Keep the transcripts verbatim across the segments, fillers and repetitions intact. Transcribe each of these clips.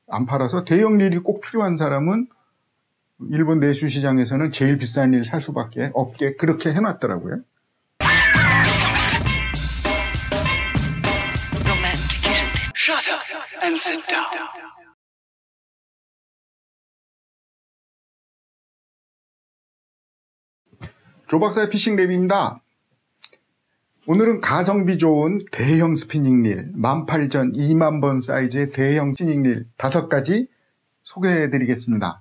안 팔아서 대형 릴이 꼭 필요한 사람은 일본 내수 시장에서는 제일 비싼 릴 살 수밖에 없게 그렇게 해놨더라고요. Shut up and sit down. 조 박사의 피싱 랩입니다. 오늘은 가성비 좋은 대형 스피닝 릴, 만 팔천, 이만 번 사이즈의 대형 스피닝 릴 다섯 가지 소개해 드리겠습니다.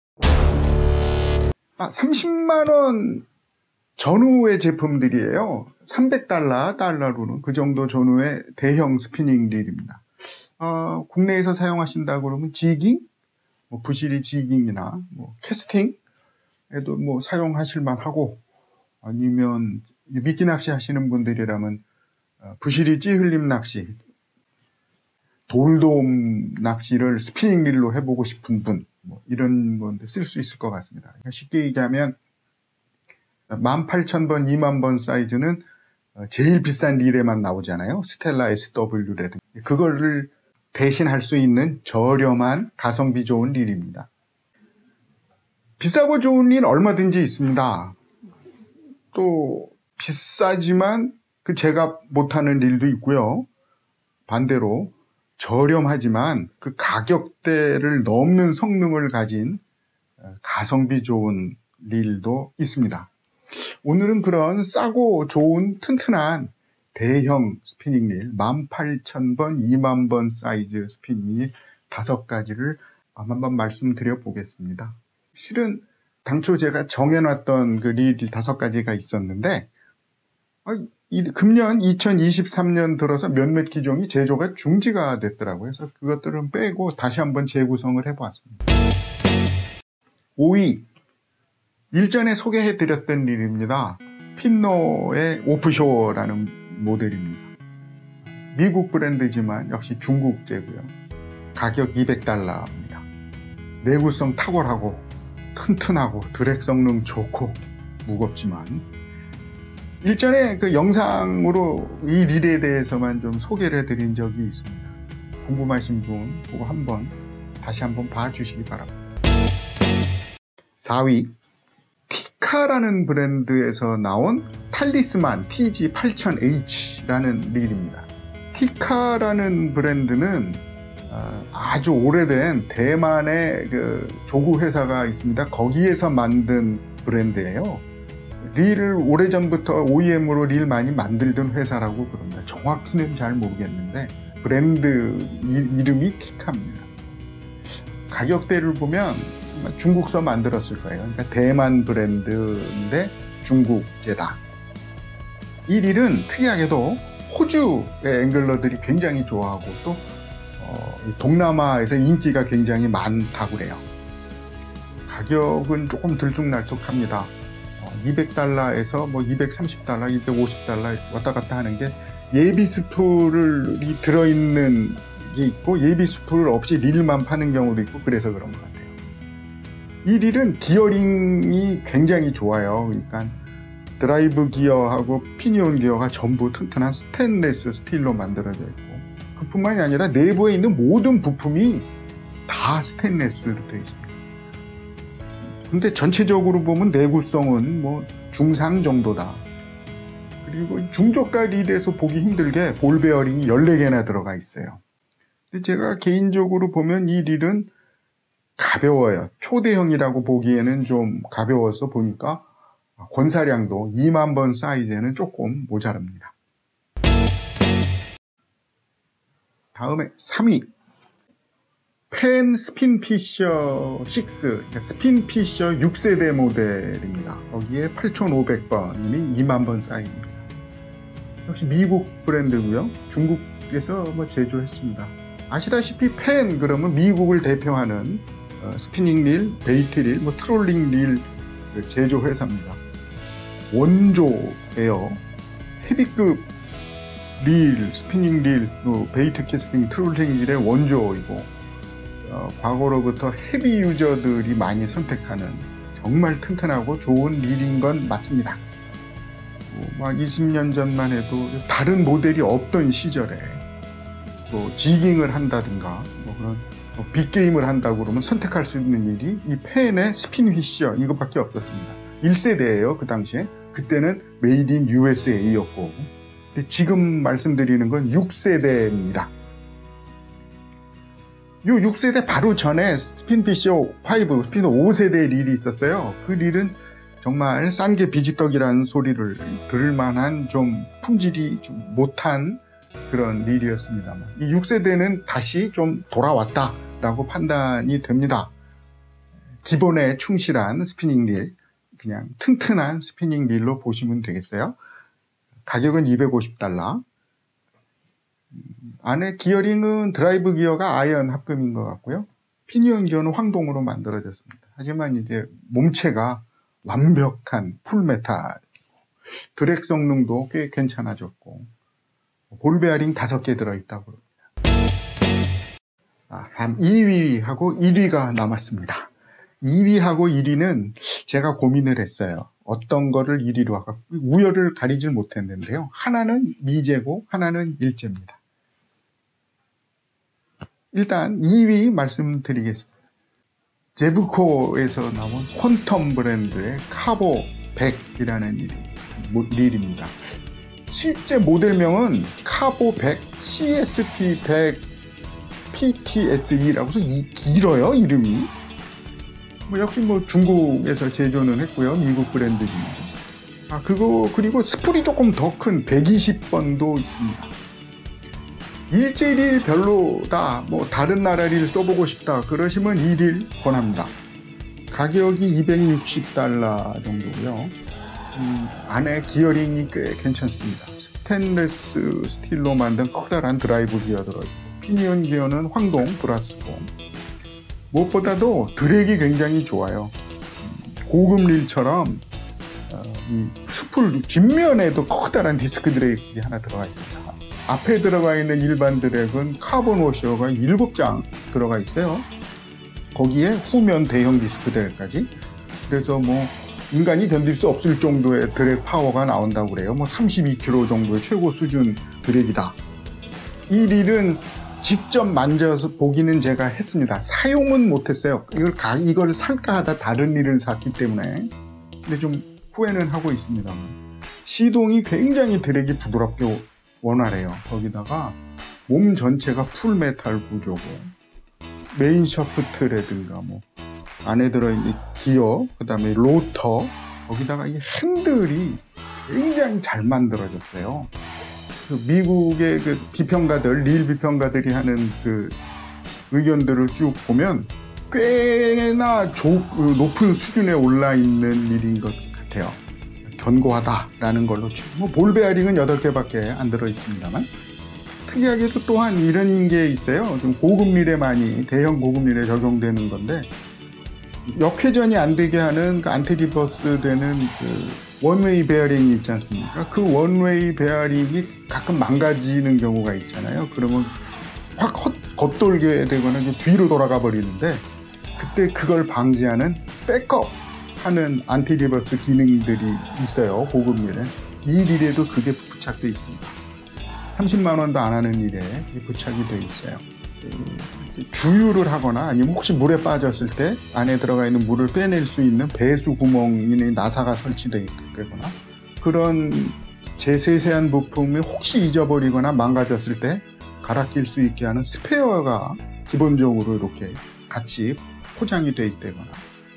아, 삼십만 원 전후의 제품들이에요. 삼백 달러, 달러로는 그 정도 전후의 대형 스피닝 릴입니다. 어, 국내에서 사용하신다 그러면 지깅, 뭐 부시리 지깅이나 뭐 캐스팅에도 뭐 사용하실 만하고, 아니면 미끼 낚시 하시는 분들이라면 부시리 찌흘림 낚시, 돌돔 낚시를 스피닝 릴로 해보고 싶은 분, 뭐 이런 건데 쓸 수 있을 것 같습니다. 쉽게 얘기하면 만 팔천 번, 이만 번 사이즈는 제일 비싼 릴에만 나오잖아요. 스텔라 에스더블유라든지. 그거를 대신할 수 있는 저렴한 가성비 좋은 릴입니다. 비싸고 좋은 릴 얼마든지 있습니다. 또 비싸지만 그 제가 못하는 릴도 있고요. 반대로 저렴하지만 그 가격대를 넘는 성능을 가진 가성비 좋은 릴도 있습니다. 오늘은 그런 싸고 좋은 튼튼한 대형 스피닝 릴, 만 팔천 번, 이만 번 사이즈 스피닝 릴 다섯 가지를 한번 말씀드려 보겠습니다. 실은 당초 제가 정해놨던 그 릴 다섯 가지가 있었는데, 금년 이천이십삼 년 들어서 몇몇 기종이 제조가 중지가 됐더라고요. 그래서 그것들은 빼고 다시 한번 재구성을 해보았습니다. 오 위, 일전에 소개해드렸던 릴입니다. 핀노의 오프쇼라는 모델입니다. 미국 브랜드지만 역시 중국제고요. 가격 이백 달러입니다. 내구성 탁월하고 튼튼하고 드랙 성능 좋고 무겁지만, 일전에 그 영상으로 이 릴에 대해서만 좀 소개를 해드린 적이 있습니다. 궁금하신 분 그거 한번 다시 한번 봐주시기 바랍니다. 사 위, 티카라는 브랜드에서 나온 탈리스만 티지 팔천 에이치라는 릴입니다. 티카라는 브랜드는 아주 오래된 대만의 그 조구 회사가 있습니다. 거기에서 만든 브랜드예요. 릴을 오래전부터 오이엠으로 릴 많이 만들던 회사라고 그럽니다. 정확히는 잘 모르겠는데 브랜드 이름이 티카입니다. 가격대를 보면 중국서 만들었을 거예요. 그러니까 대만 브랜드인데 중국제다. 이 릴은 특이하게도 호주의 앵글러들이 굉장히 좋아하고 또 어, 동남아에서 인기가 굉장히 많다고 그래요. 가격은 조금 들쭉날쭉합니다. 어, 이백 달러에서 뭐 이백삼십 달러, 이백오십 달러 왔다 갔다 하는 게 예비 스풀이 들어있는 게 있고 예비 스풀 없이 릴만 파는 경우도 있고 그래서 그런 것 같아요. 이 릴은 기어링이 굉장히 좋아요. 그러니까 드라이브 기어하고 피니온 기어가 전부 튼튼한 스테인리스 스틸로 만들어져 있고, 그뿐만이 아니라 내부에 있는 모든 부품이 다 스테인리스로 되어 있습니다. 근데 전체적으로 보면 내구성은 뭐 중상 정도다. 그리고 중저가 릴에서 보기 힘들게 볼 베어링이 열네 개나 들어가 있어요. 근데 제가 개인적으로 보면 이 릴은 가벼워요. 초대형이라고 보기에는 좀 가벼워서 보니까 권사량도 이만 번 사이즈에는 조금 모자랍니다. 다음에 삼 위, 펜 스핀피셔 육, 스핀피셔 육 세대 모델입니다. 거기에 팔천오백 번이 이만 번 사이즈입니다. 역시 미국 브랜드고요. 중국에서 뭐 제조했습니다. 아시다시피 펜 그러면 미국을 대표하는 어, 스피닝 릴, 베이트 릴, 뭐 트롤링 릴 제조 회사입니다. 원조예요. 헤비급 릴, 스피닝 릴, 또 베이트 캐스팅, 트롤링 릴의 원조이고, 어, 과거로부터 헤비 유저들이 많이 선택하는 정말 튼튼하고 좋은 릴인 건 맞습니다. 뭐, 막 이십 년 전만 해도 다른 모델이 없던 시절에 뭐 지깅을 한다든가 뭐 그런 빅게임을 한다고 그러면 선택할 수 있는 일이 이 펜의 스핀 휘셔 이것밖에 없었습니다. 일 세대예요. 그 당시에. 그때는 메이드 인 유에스에이였고 지금 말씀드리는 건 육 세대입니다. 이 육 세대 바로 전에 스핀 휘셔 오, 스핀 오 세대의 릴이 있었어요. 그 릴은 정말 싼 게 비지떡이라는 소리를 들을 만한 좀 품질이 좀 못한 그런 릴이었습니다만 이 육 세대는 다시 좀 돌아왔다라고 판단이 됩니다. 기본에 충실한 스피닝 릴, 그냥 튼튼한 스피닝 릴로 보시면 되겠어요. 가격은 이백오십 달러. 안에 기어링은 드라이브 기어가 아이언 합금인 것 같고요. 피니언 기어는 황동으로 만들어졌습니다. 하지만 이제 몸체가 완벽한 풀메탈, 드랙 성능도 꽤 괜찮아졌고 볼 베어링 다섯 개 들어있다고 그럽니다. 아, 한 이 위하고 일 위가 남았습니다. 이 위하고 일 위는 제가 고민을 했어요. 어떤 거를 일 위로 할까? 우열을 가리질 못했는데요. 하나는 미제고 하나는 일제입니다. 일단 이 위 말씀드리겠습니다. 제브코에서 나온 퀀텀 브랜드의 카보 백이라는 릴입니다. 실제 모델명은 카보 백 씨에스피 백 피티에스이라고 해서 이, 길어요, 이름이. 뭐 역시 뭐 중국에서 제조는 했고요. 미국 브랜드입니다. 아, 그거, 그리고 스풀이 조금 더 큰 백이십 번도 있습니다. 일제 릴 별로다, 뭐 다른 나라 릴 써보고 싶다 그러시면 이 릴 권합니다. 가격이 이백육십 달러 정도고요. 음, 안에 기어링이 꽤 괜찮습니다. 스테인리스 스틸로 만든 커다란 드라이브 기어 들어있고 피니언 기어는 황동 브라스고 무엇보다도 드랙이 굉장히 좋아요. 고급 릴처럼 어, 이 스풀 뒷면에도 커다란 디스크 드랙이 하나 들어가 있습니다. 앞에 들어가 있는 일반 드랙은 카본 워셔가 일곱 장 들어가 있어요. 거기에 후면 대형 디스크 드랙까지. 그래서 뭐 인간이 견딜 수 없을 정도의 드랙 파워가 나온다고 그래요. 뭐 삼십이 킬로그램 정도의 최고 수준 드랙이다. 이 릴은 직접 만져서 보기는 제가 했습니다. 사용은 못했어요. 이걸, 가, 이걸 살까 하다 다른 릴을 샀기 때문에. 근데 좀 후회는 하고 있습니다만. 시동이 굉장히 드랙이 부드럽게 원활해요. 거기다가 몸 전체가 풀메탈 구조고 메인 샤프트라든가 뭐 안에 들어있는 기어, 그 다음에 로터, 거기다가 이 핸들이 굉장히 잘 만들어졌어요. 그 미국의 그 비평가들, 릴 비평가들이 하는 그 의견들을 쭉 보면 꽤나 조, 높은 수준에 올라 있는 릴인 것 같아요. 견고하다라는 걸로 치고, 뭐 볼 베어링은 여덟 개밖에 안 들어 있습니다만, 특이하게도 또한 이런 게 있어요. 좀 고급 릴에 많이, 대형 고급 릴에 적용되는 건데, 역회전이 안 되게 하는 그 안티리버스 되는 그 원웨이 베어링이 있지 않습니까? 그 원웨이 베어링이 가끔 망가지는 경우가 있잖아요. 그러면 확 헛, 겉돌게 되거나 좀 뒤로 돌아가 버리는데, 그때 그걸 방지하는 백업 하는 안티리버스 기능들이 있어요. 고급 릴에. 이 릴에도 그게 부착되어 있습니다. 삼십만 원도 안 하는 릴에 부착이 되어 있어요. 주유를 하거나 아니면 혹시 물에 빠졌을 때 안에 들어가 있는 물을 빼낼 수 있는 배수 구멍이 나사가 설치되어 있거나, 그런 제세세한 부품이 혹시 잊어버리거나 망가졌을 때 갈아 낄 수 있게 하는 스페어가 기본적으로 이렇게 같이 포장이 되어 있다거나,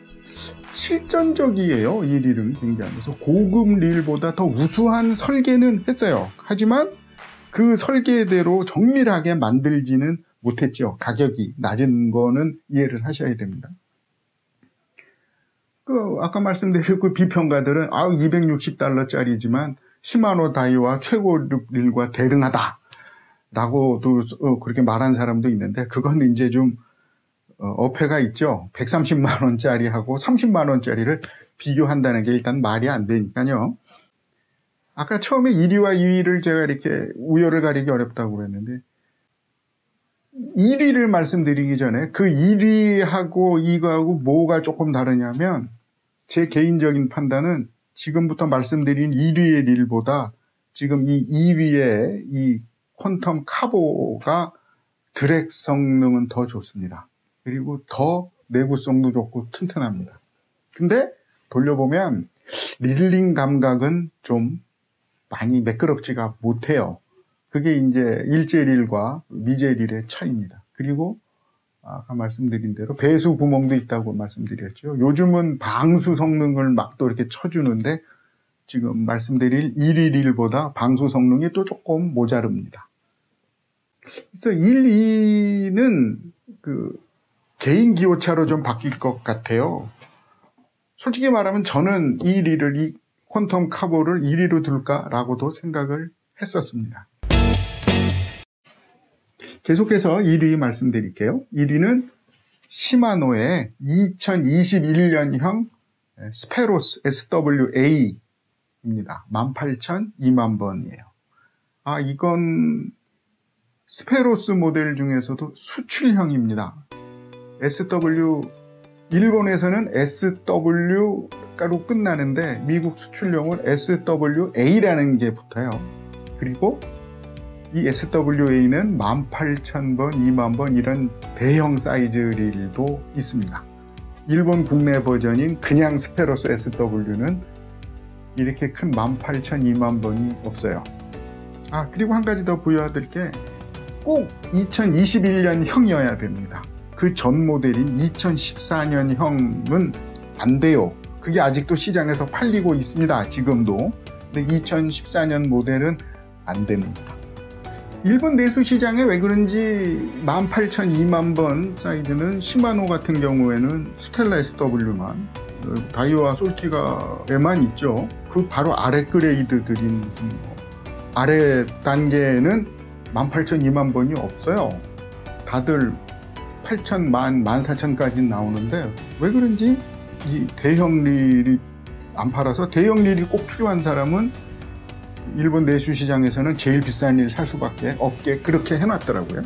실전적이에요. 이 릴은 굉장히. 그래서 고급 릴보다 더 우수한 설계는 했어요. 하지만 그 설계대로 정밀하게 만들지는 못했죠. 가격이 낮은 거는 이해를 하셔야 됩니다. 그 아까 말씀드린 그 비평가들은 아 이백육십 달러짜리지만 시마노 다이와 최고 릴과 대등하다 라고도 어, 그렇게 말한 사람도 있는데, 그건 이제 좀 어, 어폐가 있죠. 백삼십만 원짜리하고 삼십만 원짜리를 비교한다는 게 일단 말이 안 되니까요. 아까 처음에 일 위와 이 위를 제가 이렇게 우열을 가리기 어렵다고 그랬는데, 일 위를 말씀드리기 전에 그 일 위하고 이거하고 뭐가 조금 다르냐면, 제 개인적인 판단은 지금부터 말씀드린 일 위의 릴보다 지금 이 이 위의 이 퀀텀 카보가 드랙 성능은 더 좋습니다. 그리고 더 내구성도 좋고 튼튼합니다. 근데 돌려보면 릴링 감각은 좀 많이 매끄럽지가 못해요. 그게 이제 일제릴과 미제릴의 차이입니다. 그리고 아까 말씀드린 대로 배수 구멍도 있다고 말씀드렸죠. 요즘은 방수 성능을 막 또 이렇게 쳐주는데 지금 말씀드릴 일, 이 릴보다 방수 성능이 또 조금 모자릅니다. 그래서 일, 이는 그 개인 기호차로 좀 바뀔 것 같아요. 솔직히 말하면 저는 일, 이를 이 퀀텀 카보를 일 위로 둘까라고도 생각을 했었습니다. 계속해서 일 위 말씀드릴게요. 일 위는 시마노의 이천이십일 년형 스페로스 에스더블유에이입니다. 만 팔천, 이만 번이에요. 아, 이건 스페로스 모델 중에서도 수출형입니다. 에스더블유, 일본에서는 에스더블유로 끝나는데 미국 수출용은 에스더블유에이라는 게 붙어요. 그리고 이 에스더블유에이는 만 팔천 번, 이만 번 이런 대형 사이즈 릴도 있습니다. 일본 국내 버전인 그냥 스페로스 에스더블유는 이렇게 큰 만 팔천, 이만 번이 없어요. 아, 그리고 한 가지 더 부여드릴 게 꼭 이천이십일 년형이어야 됩니다. 그 전 모델인 이천십사 년형은 안 돼요. 그게 아직도 시장에서 팔리고 있습니다. 지금도. 근데 이천십사 년 모델은 안 됩니다. 일본 내수 시장에 왜 그런지 만 팔천, 이만 번 사이즈는 시마노 같은 경우에는 스텔라 에스더블유만, 다이와 솔티가에만 있죠. 그 바로 아래 그레이드들인 아래 단계는 만 팔천, 이만 번이 없어요. 다들 팔천, 만, 만 사천까지 나오는데 왜 그런지 이 대형 릴이 안 팔아서 대형 릴이 꼭 필요한 사람은 일본 내수 시장에서는 제일 비싼 릴 살 수밖에 없게 그렇게 해놨더라고요.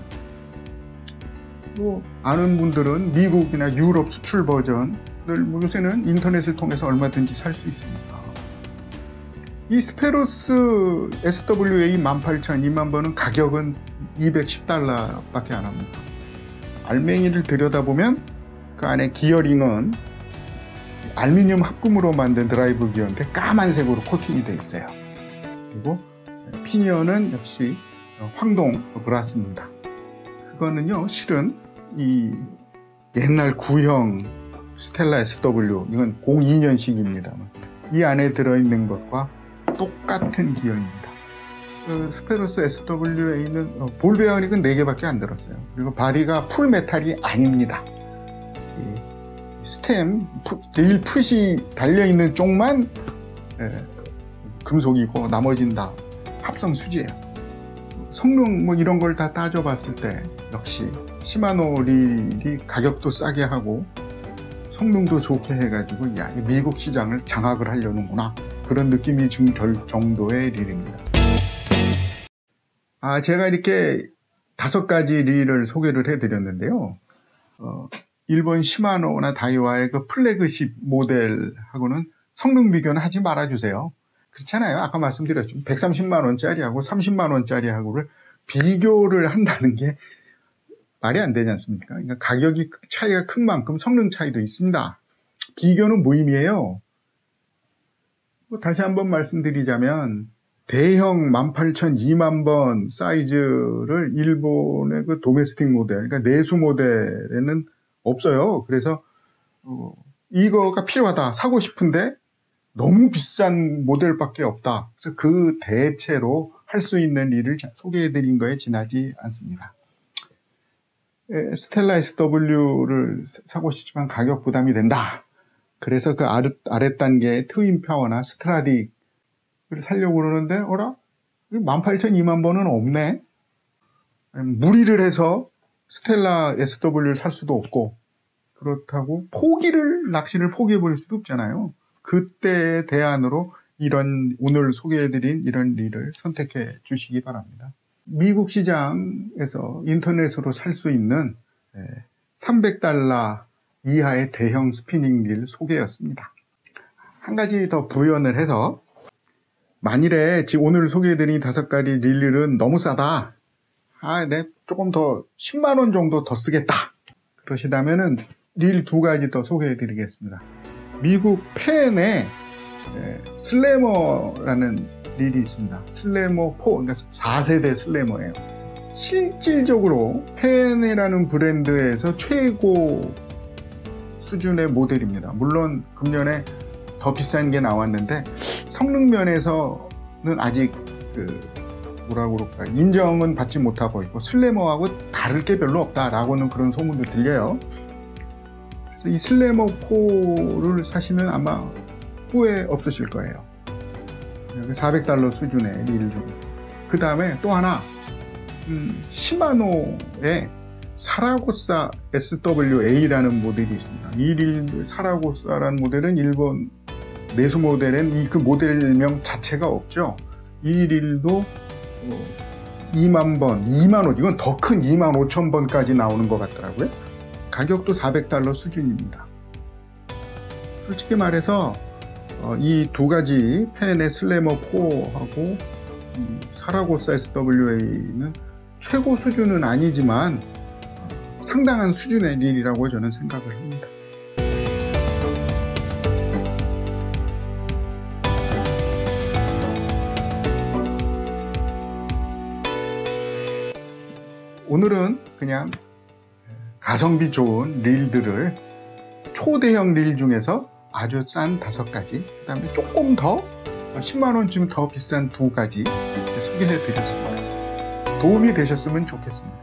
뭐 아는 분들은 미국이나 유럽 수출 버전을 요새는 인터넷을 통해서 얼마든지 살 수 있습니다. 이 스페로스 에스더블유에이 만 팔천, 이만 번은 가격은 이백십 달러밖에 안 합니다. 알맹이를 들여다보면 그 안에 기어링은 알루미늄 합금으로 만든 드라이브 기어인데 까만색으로 코팅이 되어 있어요. 그리고 피니언은 역시 황동 브라스입니다. 그거는요, 실은 이 옛날 구형 스텔라 에스더블유, 이건 공이 년식입니다. 이 안에 들어있는 것과 똑같은 기어입니다. 그 스페로스 에스더블유에이는 어, 볼 베어링은 네 개밖에 안 들었어요. 그리고 바디가 풀 메탈이 아닙니다. 이 스템, 릴 풋이 달려있는 쪽만 에, 금속이고 나머지는 다 합성 수지예요. 성능 뭐 이런 걸 다 따져봤을 때 역시 시마노 릴이 가격도 싸게 하고 성능도 좋게 해가지고 야, 미국 시장을 장악을 하려는구나, 그런 느낌이 좀 정도의 릴입니다. 아, 제가 이렇게 다섯 가지 릴을 소개를 해드렸는데요. 어, 일본 시마노나 다이와의 그 플래그십 모델하고는 성능 비교는 하지 말아주세요. 그렇잖아요. 아까 말씀드렸죠. 백삼십만 원짜리하고 삼십만 원짜리하고를 비교를 한다는 게 말이 안 되지 않습니까? 그러니까 가격이 차이가 큰 만큼 성능 차이도 있습니다. 비교는 무의미해요. 다시 한번 말씀드리자면 대형 만 팔천, 이만 번 사이즈를 일본의 그 도메스틱 모델, 그러니까 내수 모델에는 없어요. 그래서 어, 이거가 필요하다, 사고 싶은데 너무 비싼 모델밖에 없다. 그래서 그 대체로 할 수 있는 일을 소개해드린 거에 지나지 않습니다. 에, 스텔라 에스더블유를 사고 싶지만 가격 부담이 된다. 그래서 그 아래, 아래 단계의 트윈 파워나 스트라딕을 살려고 그러는데, 어라? 만 팔천, 이만 번은 없네? 무리를 해서 스텔라 에스더블유를 살 수도 없고, 그렇다고 포기를, 낚시를 포기해버릴 수도 없잖아요. 그때의 대안으로 이런, 오늘 소개해드린 이런 릴을 선택해 주시기 바랍니다. 미국 시장에서 인터넷으로 살 수 있는 삼백 달러 이하의 대형 스피닝 릴 소개였습니다. 한 가지 더 부연을 해서, 만일에 지금 오늘 소개해드린 다섯 가지 릴은 너무 싸다, 아, 네, 조금 더 십만 원 정도 더 쓰겠다, 그러시다면은 릴 두 가지 더 소개해 드리겠습니다. 미국 펜에 슬래머라는 릴이 있습니다. 슬래머 사, 그러니까 사 세대 슬래머예요. 실질적으로 펜이라는 브랜드에서 최고 수준의 모델입니다. 물론 금년에 더 비싼 게 나왔는데 성능 면에서는 아직 그 뭐라고 그럴까 인정은 받지 못하고 있고 슬래머하고 다를 게 별로 없다라고는 그런 소문도 들려요. 그래서 이 슬래머 사를 사시면 아마 후회 없으실 거예요. 사백 달러 수준의 릴 중에서. 그 다음에 또 하나 음, 시마노의 사라고사 에스 더블유 에이라는 모델이 있습니다. 이 릴 사라고사라는 모델은 일본 내수 모델엔 이 그 모델명 자체가 없죠. 이 릴도 어, 이만 번, 이만 오, 이건 더 큰 이만 오천 번까지 나오는 것 같더라고요. 가격도 사백 달러 수준입니다. 솔직히 말해서 어, 이 두 가지 펜의 슬래머 사하고 음, 사라고사 에스 더블유 에이는 최고 수준은 아니지만 어, 상당한 수준의 릴이라고 저는 생각을 합니다. 오늘은 그냥 가성비 좋은 릴들을 초대형 릴 중에서 아주 싼 다섯 가지, 그 다음에 조금 더 십만 원쯤 더 비싼 두 가지 소개해 드렸습니다. 도움이 되셨으면 좋겠습니다.